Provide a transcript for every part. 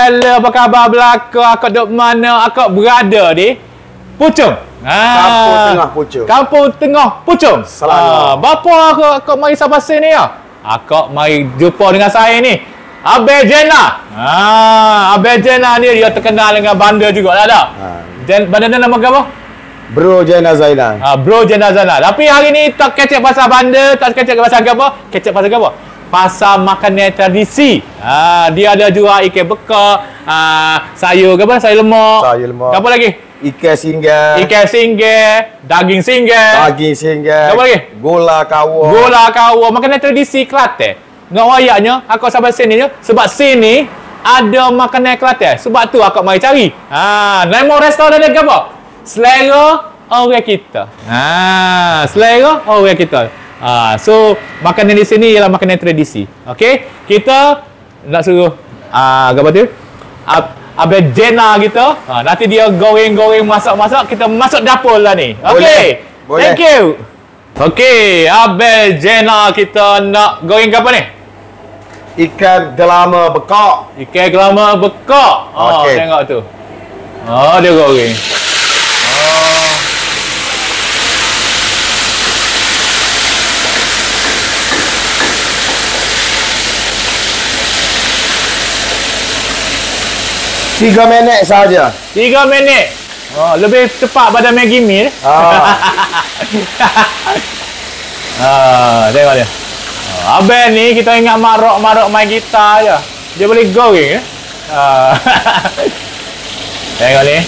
hello, apa khabar belaka? Akak duduk mana? Akak berada di Puchong. Kampung Tengah Puchong. Kampung Tengah Puchong. Bapa akak mari sampai sini ya? Akak mari jumpa dengan saya ni. Abel Jena. Abel Jena ni dia terkenal dengan banda juga lah dah. Banda nama apa? Bro Jena Zainal. Bro Jena Zainal. Tapi hari ni tak kecek pasal banda, tak kecek pasal apa? Kecek pasal apa? Pasal makanan tradisi. Dia ada jual ikan bekak, sayur apa? Sayur lemak. Sayur lemak. Apa lagi? Ikan singgah. Ikan singgah, daging singgah. Daging singgah. Apa lagi? Gola kawah. Gola kawah. Makanan tradisi Kelantan. Ngak wayaknya, akak sampai sini je. Sebab sini ada makanan Kelantan. Sebab tu akak mari cari. Nama restoran dia apa? Selera orang kita. Selera orang kita. So makanan di sini ialah makanan tradisi. Okey, kita nak suruh apa tu? Abel Jena kita. Nanti dia goreng-goreng, masak-masak, kita masuk dapur lah ni. Okey. Thank you. Okey, Abel Jena kita nak goreng apa ni? Ikan gelama bekak. Ikan gelama bekak. Okey. Tengok tu. Dia goreng. 3 minit saja. 3 minit. Lebih cepat pada Maggi Mee. Tengok dia. Abang ni kita ingat marok main gitar je. Dia boleh goreng ya. Tengok ni.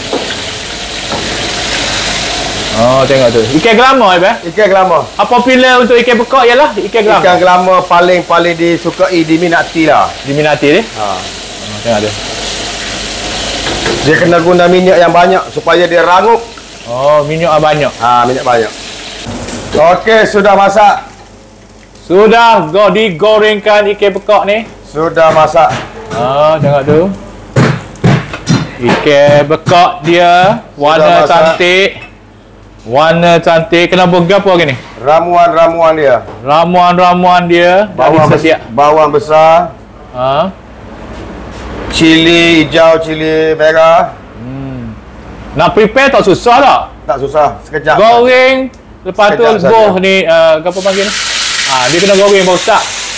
Tengok tu. Ikan gelama Abang. Ikan gelama. Apa popular untuk ikan bekak ialah ikan gelama. Ikan gelama paling disukai, diminati lah. Diminati dia. Tengok dia. Dia kena guna minyak yang banyak supaya dia rangup. Minyak banyak. Minyak banyak. Okey, sudah masak. Sudah digorengkan ikan bekak ni. Sudah masak. Tengok tu. Ikan bekak dia warna cantik. Warna cantik. Kena berapa lagi ni? Ramuan-ramuan dia. Ramuan-ramuan dia. Bawang besar. Cili hijau, cili merah. Nak prepare tak susah tak? Tak susah, sekejap. Goreng. Lepas tu buh ni, apa panggil ni? Dia kena goreng baru start.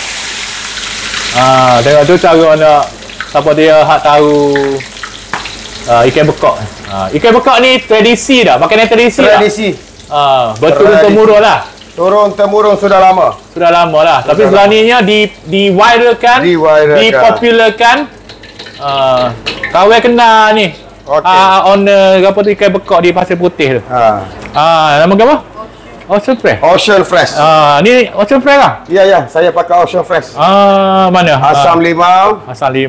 Tengok tu cara nak siapa dia hak tahu ikan bekak. Ikan bekak ni tradisi dah, makanan tradisi dah. Tradisi. Berturun-temurun lah. Turun-temurun sudah lama. Sudah lama lah. Tapi selaninya diviralkan, dipopularkan. Kawan kenal ni. Owner apa tu ikan bekak di Pasir Putih tu. Nama apa? Ocean Fresh. Ocean Fresh. Ni Ocean Fresh lah? Ya, saya pakai Ocean Fresh. Mana? Asam limau.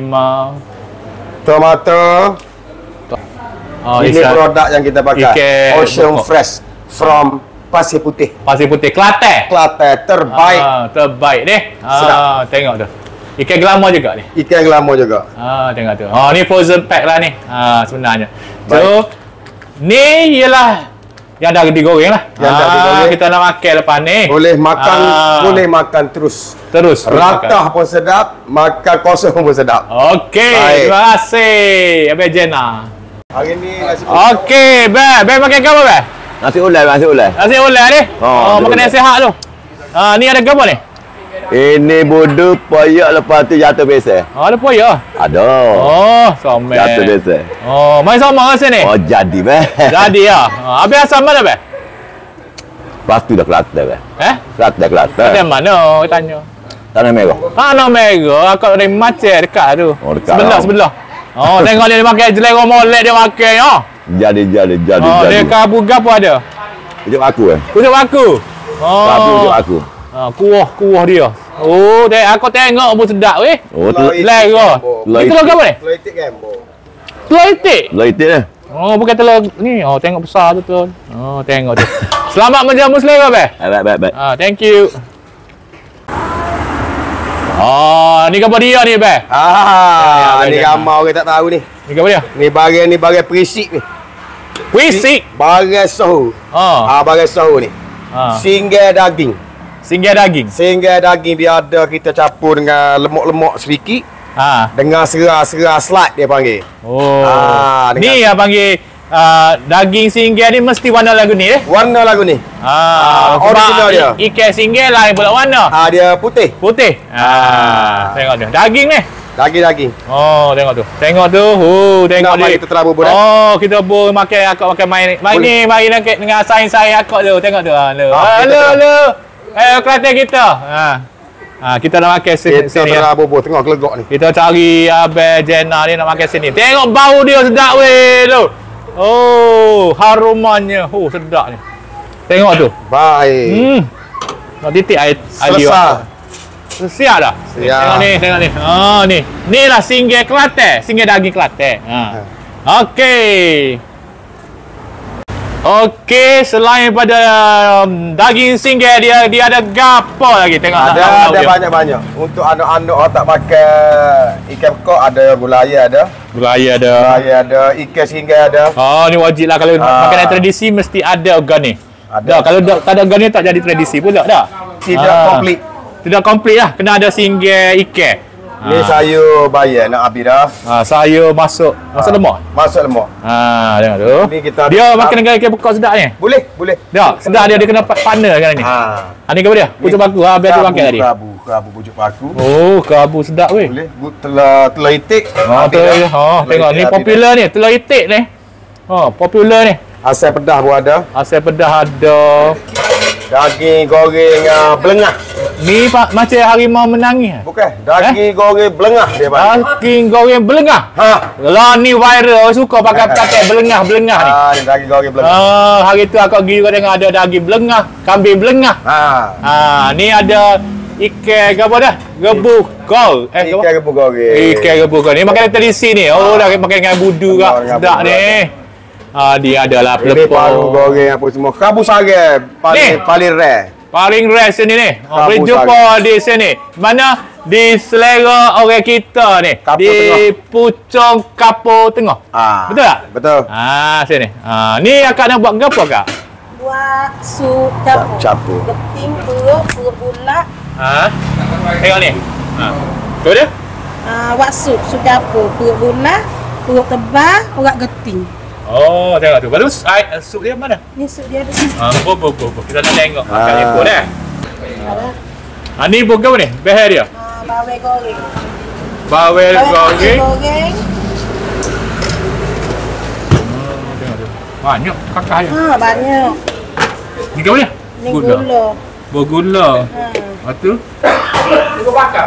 Tomato. Ini produk yang kita pakai. Ocean Fresh from Pasir Putih. Pasir Putih, Kelantan. Kelantan terbaik. Terbaik ni. Tengok tu. Ikan gelama juga ni. Ikan gelama juga. Tengok tu. Ni frozen pack lah ni. Sebenarnya. So, ni ialah yang dah digoreng lah. Yang dah digoreng. Kita nak makan lepas ni. Boleh makan terus. Ratah pun sedap, makan kosong pun sedap. Okey, terima kasih Abang Jena. Hari ni nasi okey, Bang makan apa bang? Nasi ulai ni. Makan nasi sihat tu. Ni ada apa ni? Ini bodoh poyak lepas tu jatuh biasa. Ada poyak? Ada. Sama. Jatuh biasa. Main sama rasa ni? Jadi bang. Jadi ya. Habis asam mana bang? Lepas tu dah Kelantan bang. Kelantan. Kelantan mana? Tanya. Tanah Merah. Tanah Merah. Akak dari Maceh dekat tu. Dekat. Sebelah. Tengok dia makan jelera molek dia makan ya. Jadi. Dia kabu gapo ada? Pujuk aku Pujuk aku. Pujuk aku. Kuah dia. Aku tengok pun sedap weh. Selera. Itu telur apa ni? Telur itik gambo. Telur itik? Telur itik dah. Bukan telur ni. Tengok besar betul. Tengok tu. Selamat menjamu selera beh. Baik. Thank you. Ni apa dia ni beh? Ni ramai orang tak tahu ni. Ni apa dia? Ni barang perisik ni. Perisik? Barang sahur. Barang sahur ni. Singgah daging. Singgah daging dia ada kita campur dengan lemak-lemak sedikit. Dengan serah-serah slide dia panggil. Ni yang panggil daging singgah ni mesti warna lagu ni Warna lagu ni. Original dia. Ikan singgah lain pula warna. Dia putih. Putih. Tengok dia. Daging ni. Daging. Tengok tu. Tengok tu. Tengok dia. Kita terlalu bubur. Kita boleh makan main. Mari nak dengan sains-sains akak tu. Tengok tu. Halo. Kelantan kita. Kita nak makan sini. Kita terlalu bubur. Tengok kelegok ni. Kita cari Abel Jenna ni nak makan sini. Tengok bau dia sedap weh tu. Harumannya. Sedap ni. Tengok tu. Baik. Nak titik air dia. Siap dah. Siap. Tengok ni. Ni. Ni lah singgah Kelantan. Singgah daging Kelantan. Okey, selain pada daging singgah dia ada gapo lagi? Tengok ada banyak-banyak. Untuk anak-anak tak pakai ikan bekok ada gulai ada. Gulai ada, ikan singgah ada. Ni wajib lah kalau makanan tradisi mesti ada organ ni. Ada. Kalau tak ada organ ni tak jadi tradisi pula dah. Tidak komplit lah. Kena ada singgah ikan. Ni sayur bayar nak habis dah. Sayur masuk lemak. Tengok tu. Ni kita dia makan dengan ikan bekok sedap ni. Boleh. Tak, sedap dia kena panah kan ni. Ni apa dia? Pucuk paku. Biar tu makan tadi. Kerabu pucuk paku. Kerabu sedap weh. Boleh. Telur itik. Tengok ni popular ni, telur itik ni. Popular ni. Asam pedas pun ada. Daging goreng belengah. Ni macam harimau menangis. Bukan, daging goreng belengah dia panggil. Daging goreng belengah. Lah ni viral suka pakai belengah ni. Ni daging goreng belengah. Hari tu aku pergi juga tengok ada daging belengah, kambing belengah. Ni ada ikan apa dah? Rebus gol. Ikan rebus goreng. Ikan rebus goreng. Ni makanan tradisi ni. Dah makan dengan budu kak. Sedap ni. Dia adalah pelepah. Paru goreng apa semua. Kerabu sarang paling rare. Paling rare sini ni. Boleh jumpa di sini. Mana? Di selera orang kita ni. Kapur di Tengah. Pucung Kapur Tengah. Betul tak? Betul. Sini. Ni akak nak buat apa kak? Buat sup capur. Geting, perut bulat. Tengok ni. Tu dia? Buat sup capur. Perut bulat, perut tebal, urat geting. Tengok tu. Baru sup dia mana? Ni sup dia ada. Bo. Kita nak tengok makan ni pun dah. Ni burger ni? Behar dia? Bawel goreng. Bawel goreng. Tengok tu. Banyak kakak dia. Banyak. Ni apa dia? Ni gula. Bergula. Lepas tu? Ni bakar.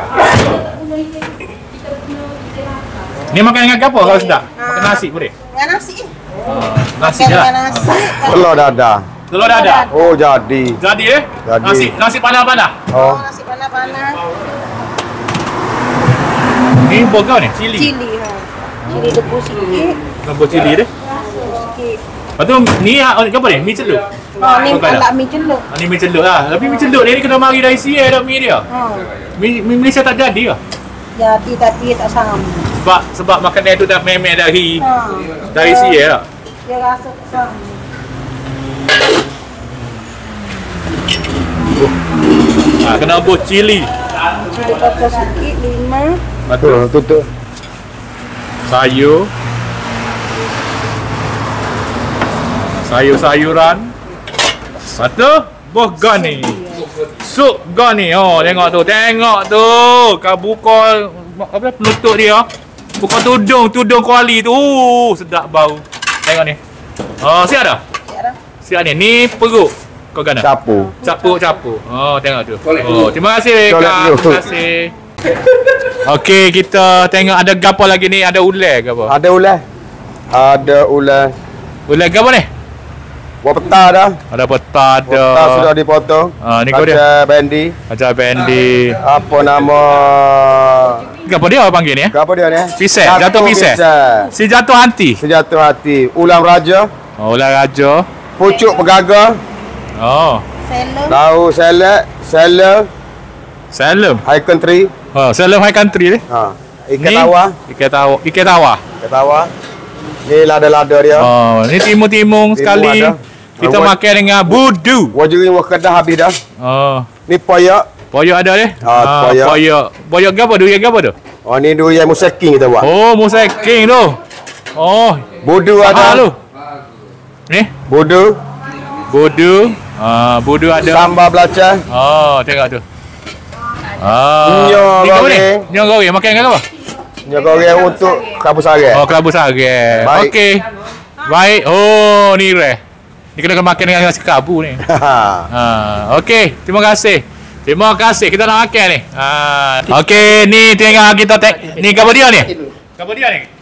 Ni makan dengan apa kalau sedap? Makan nasi boleh? Dengan nasi. Nasi je lah. Telur dadah. Telur dadah? Jadi. Jadi Nasi panas-panas? Nasi panas-panas. Ni burger ni? Cili? Cili debu sikit. Debu cili dia? Sikit. Lepas tu ni apa ni? Mi celup? Ni alat mi celup. Ni mi celup lah. Tapi mi celup ni kena mari dari Sierra dah mi dia. Mi Malaysia tak jadi lah? Jadi tapi tak sama. Sebab makanan tu dah memang dari Sierra lah. Dia rasa sama. Kena buat cili. Cili potong sikit, 5. Betul, tutup. Sayur-sayuran. Satu burger ni. Sup gani. Tengok tu. Kau buka apa penutup dia. Buka tudung kuali tu. Sedap bau. Tengok ni. Siap dah? Siap ni. Ni perut. Kau gana? Capur. Tengok tu. Terima kasih Kak. Terima kasih. Okey, kita tengok ada gapo lagi ni? Ada ular ke apa? Ada ular. Ular ke apa ni? Buat peta dah. Ada peta, ada. Peta sudah dipotong. Ni kau dia. Kaca bendi. Apa nama? Apa dia orang panggil ni? Apa dia ni? Pisai. Jatuh pisai. Si jatuh hati. Ulam raja. Ulam raja. Pucuk pegaga. Tahu seller. High country. Seller high country ni. Ikan tawa. Ni lada-lada dia. Ni timung-timung sekali. Kita makan dengan budu. Wajuri kedah habis dah. Oh. Ni poyak. Poyak ada ni? Poyak. Poyak apa? Durian apa tu? Oh ni durian Musa King kita buat. Oh, Musa King tu. Oh, Bodu ada. lu. Ni, Bodu. bodu. Bodu ada. Sambal belacan. Oh, tengok tu. Nyo Ni apa ni? goreng. Nyo goreng makan dengan apa? Nyo goreng untuk kelabu sare. Oh, kelabu sare. Baik. Okey. Baik. Oh, ni reh. Ni kena makan dengan nasi kelabu ni. Okey, terima kasih. Terima kasih. Kita nak makan ni. Okey, ni tengok kita ni apa dia ni? Apa dia ni?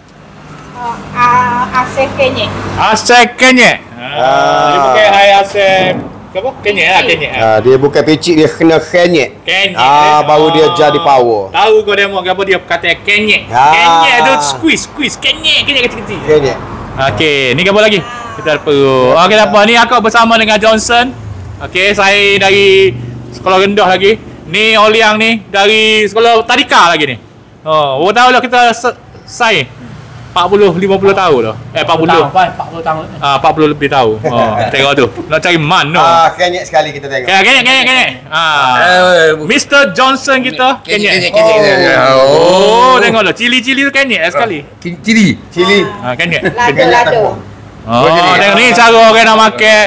Asek kenyek. Asek kenyek. Dia pakai hai asek apa? Kenyek lah, kenyek. Dia bukan picik, dia kena kenyek. Kenyek. Baru dia jadi power. Tahu kau demo apa dia kata kenyek. Kenyek tu squeeze, kenyek kecil-kecil. Kenyek. Okey, ni apa lagi? Kita perlu. Okey, tak apa. Ni aku bersama dengan Johnson. Okey, saya dari sekolah rendah lagi. Ni Oliang ni dari sekolah tadika lagi ni. Oh, tahu lah kita saya 40 50 tahun dah. 40 tahun. 40 lebih tahun. Tengok tu. Nak cari man no. Kenyek sekali kita tengok. Kenyek. Mr. Johnson kita kenyek. Oh, tengok lah. Cili-cili tu kenyek sekali. Cili. Kenyek. Lado. Oh, tengok ni cara orang nak makan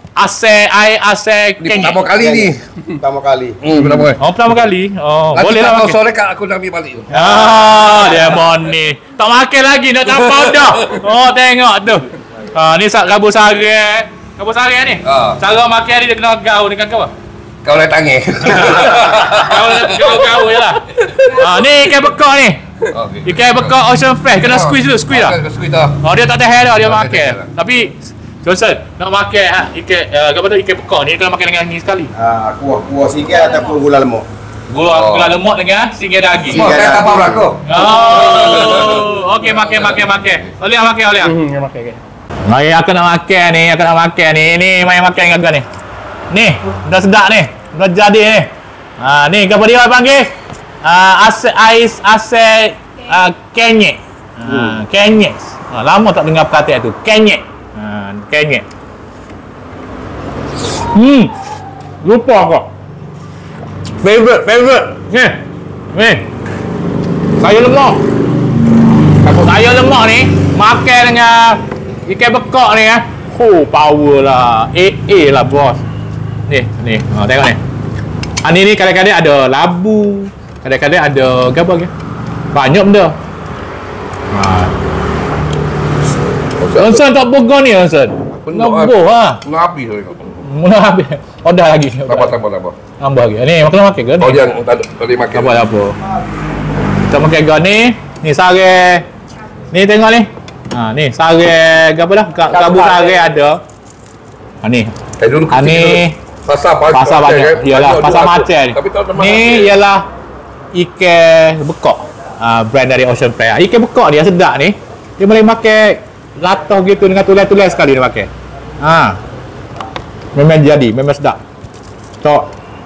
asek kenyek. Pertama kali ni. Pertama kali. Pertama kali. Boleh lah makan. Sore kat aku nak ambil balik tu. Dia ni. Tak makan lagi nak tapau dah. Tengok tu. Ni kelabu sare. Kelabu sare ni. Cara makan dia kena gaul dengan kau. Kau nak tangan. Kau je lah. Ni ikan bekak ni. Ikan bekak Ocean Fresh. Kena squeeze lah. Squeeze dah. Dia tak tahan dah dia makan. Tapi Johnson nak makan ikan ikan bekak ni kena makan dengan ni sekali. Kuah singgah ataupun gula lemak. Gula lemak dengan singgah daging. Saya tak apa aku. Okey makan. Boleh makan. Mari aku nak makan ni. Ni main makan dengan aku ni. Ni, dah sedap ni. Dah jadi ni. Ni apa dia panggil? Asek kenyek. Kenyek. Lama tak dengar perkataan tu. Kenyek. Kenyek. Lupa kau. Favorite. Ni. Sayur lemak. Sayur lemak ni makan dengan ikan bekak ni power lah. Lah bos. Ni. Tengok ni. Ni kadang-kadang ada labu, kadang-kadang ada apa lagi? Banyak benda. Johnson tak burger ni Johnson. Nabur Nak habis tu. Mula habis. Order lagi. Tak apa. Tambah lagi. Ni makan ke ni? Oh yang tadi makan. Apa. Kita makan ke ni. Ni sare. Ni tengok ni. Ni sare apa dah? Kelabu sare ada. Ni. Dulu Ni pasar banyak. Iyalah pasar macam ni. Ni ialah ikan bekak. Brand dari Ocean Fresh. Ikan bekak dia sedap ni. Dia boleh makan latah gitu dengan tulis-tulis sekali dia makan. Memang jadi, memang sedap. Tok.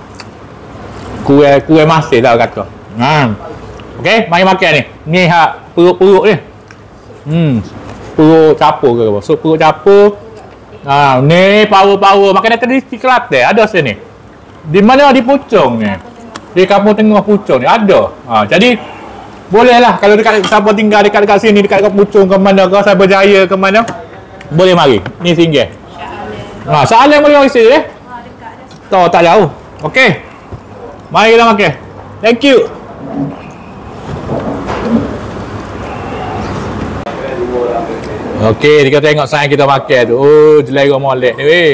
Kuih masin lah kata. Okey, mari makan ni. Ni hak perut-perut ni. Perut capur ke apa? So perut capur. Ni power. Makanan tradisi Kelantan ada sini. Di mana di Puchong ni? Di kampung tengah Puchong ni ada. Jadi bolehlah kalau dekat siapa tinggal dekat sini dekat Puchong ke mana ke Cyberjaya ke mana boleh mari. Ni singgah. Soalan boleh mari sini dekat. Tak jauh. Okey. Mari kita makan. Thank you. Okey, kita tengok sayang kita makan tu. Jelera molek ni weh.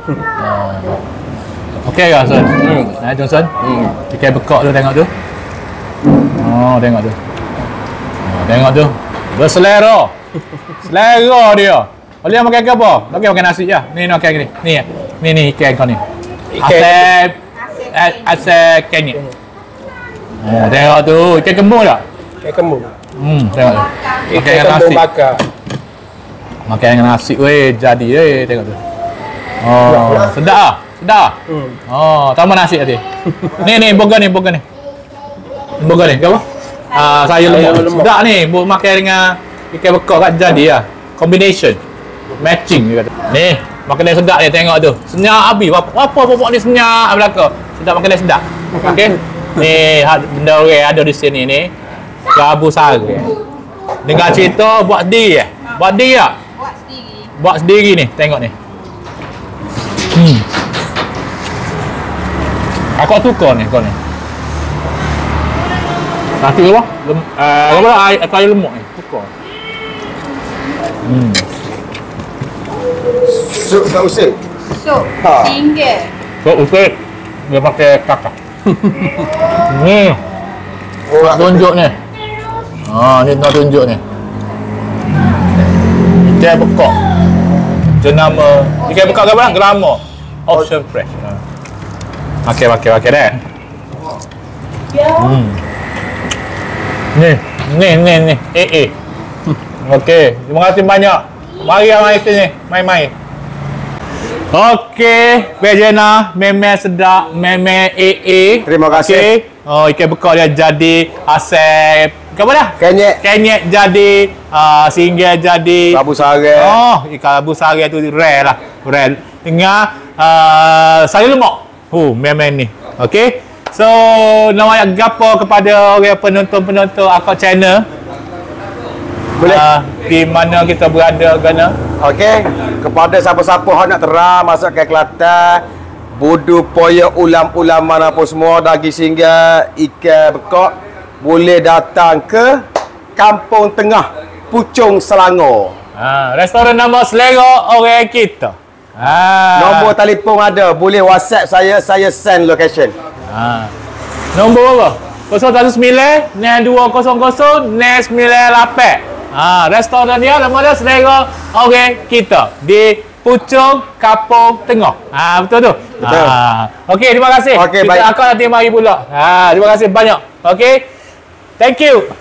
Okey ke Johnson? Johnson? Ikan bekak tu tengok tu. Tengok tu. Tengok tu. Berselera. Selera dia. Boleh makan ke apa? Makan nasi je. Ni makan ni. Ni ikan kau ni. Asek kenyek. Tengok tu. Ikan kembung tak? Ikan kembung. Tengok tu. Makan dengan nasi. Makan dengan nasi weh, jadi weh, tengok tu. Sedap ah. Tambah nasi tadi. Ni burger ni. Burger ni ke apa? Sayur lemak. Sedap ni, makan dengan ikan bekak kat jadi lah. Combination. Matching dia kata. Ni, makanan sedap dia tengok tu. Senyap habis. Apa ni senyap belaka. Sedap makanan sedap. Okey. Ni benda orang ada di sini ni. Kelabu sari. Dengar cerita buat sendiri Buat sendiri tak? Buat sendiri. Buat sendiri ni, tengok ni. Aku suka ni kau ni. Nanti apa? Apa air lemuk ni. Suka. Sup tak usik. Sup. Ha. Singgah. So, usik. Dia pakai kakak. Ni. Nak tunjuk ni. Ni nak tunjuk ni. Ikan bekak. Jenama. Ikan bekak ke apa? Glamour. Ocean Fresh. Pakai dah. Ni. Okey, terima kasih banyak. Mari sini, main-main. Okey, Bejena, memang sedap, memang Terima kasih. Okay. Ikan bekak dia jadi asap. Apa dah? Kenyek jadi, singgah jadi. Kelabu sari. Ikan kelabu sari tu rare lah. Rare. Tengah sari lemak. Memang ni. Okey. So, nak ayat gapo kepada orang penonton-penonton akak channel? Boleh. Di mana kita berada kena? Okey, kepada siapa-siapa yang nak terang masuk ke Kelantan, budu poya ulam-ulam mana pun semua daging singgah ikan bekak, boleh datang ke Kampung Tengah, Puchong, Selangor. Restoran nama Selera Orang Kita. Nombor telefon ada, boleh WhatsApp saya send location. Nombor apa? 019 200 998. Restoran dia nama dia Selera Orang Kita di Puchong, Kampung Tengah. Betul tu? Betul. Okey, terima kasih. Okey, kita baik. akan nanti mari pula. Terima kasih banyak. Okey. Thank you.